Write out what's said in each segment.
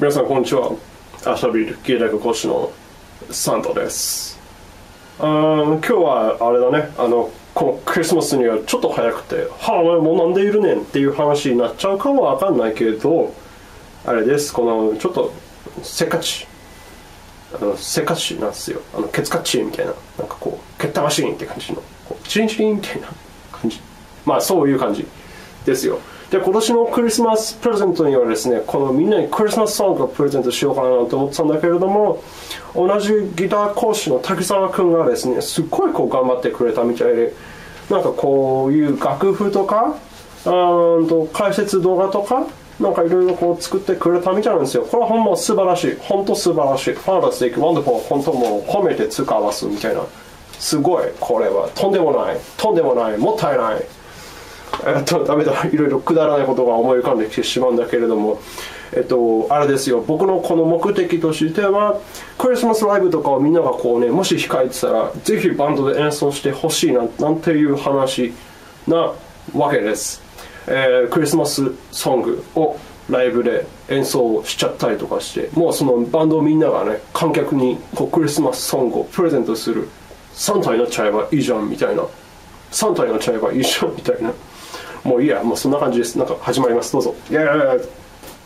皆さんこんにちは。アシャビル芸大学講師のサンタです。今日はあれだね、このクリスマスにはちょっと早くて、もうなんでいるねんっていう話になっちゃうかもわかんないけど、あれです、このちょっとせっかちなんですよ。ケツカッチみたいな、なんかこうケッタマシーンって感じの、こうチリンチリンみたいな感じ、まあそういう感じですよ。で、今年のクリスマスプレゼントにはですね、このみんなにクリスマスソングをプレゼントしようかなと思ってたんだけれども、同じギター講師の滝沢くんがですね、すっごいこう頑張ってくれたみたいで、なんかこういう楽譜とか解説動画とかなんかいろいろこう作ってくれたみたいなんですよ。これはほんま素晴らしい、本当素晴らしい、ファンタスティック、ワンダフォー、本当もう褒めて使わすみたいな、すごい、これはとんでもない、もったいない。ダメだ、いろいろくだらないことが思い浮かんできてしまうんだけれども、あれですよ、僕のこの目的としては、クリスマスライブとかをみんながこうね、もし控えてたら、ぜひバンドで演奏してほしいなんていう話なわけです。クリスマスソングをライブで演奏しちゃったりとかして、もうそのバンドみんながね、観客にこうクリスマスソングをプレゼントする、サンタになっちゃえばいいじゃんみたいな、サンタになっちゃえばいいじゃんみたいな、もういいや、もうそんな感じです。なんか始まります、どうぞ。イエーイ。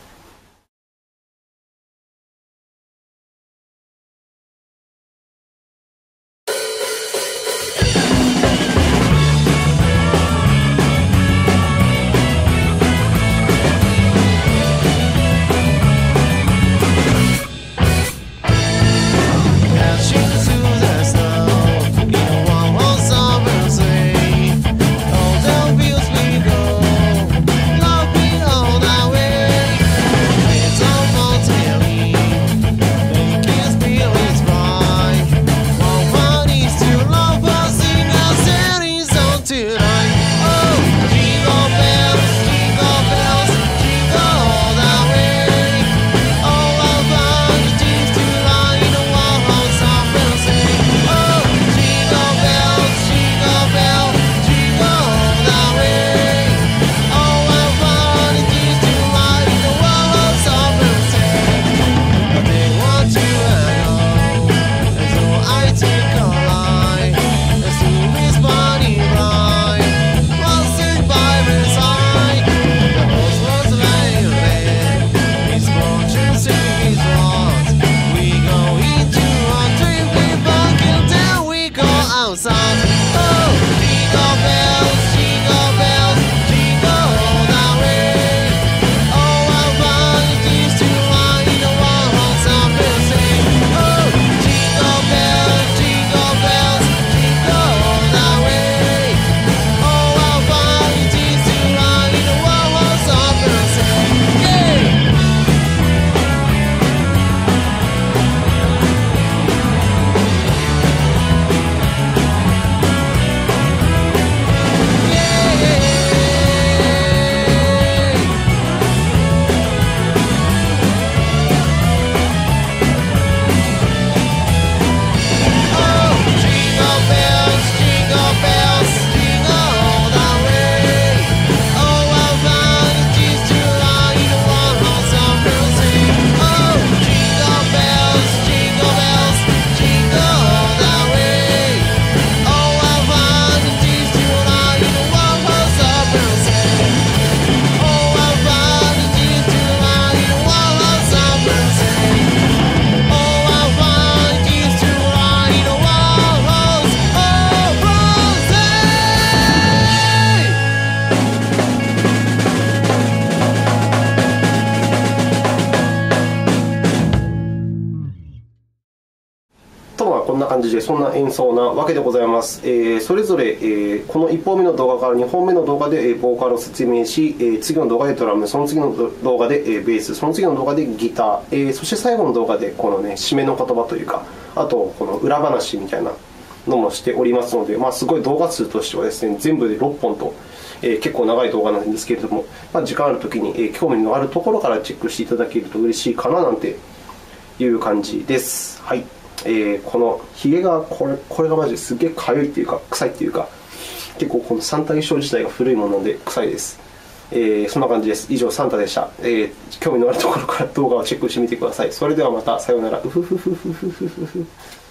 こんな感じで、そんな演奏なわけでございます。それぞれ、この1本目の動画から2本目の動画で、ボーカルを説明し、次の動画でドラム、その次の動画で、ベース、その次の動画でギター、そして最後の動画でこのね、締めの言葉というか、あとこの裏話みたいなのもしておりますので、すごい動画数としてはですね、全部で6本と、結構長い動画なんですけれども、時間あるときに、興味のあるところからチェックしていただけると嬉しいかななんていう感じです。はい。このひげがこれがマジですげえかゆいっていうか臭いっていうか、結構この三体衣装自体が古いものなので臭いです。 そんな感じです。以上サンタでした。興味のあるところから動画をチェックしてみてください。それではまた、さようなら。うふふふふふふふ。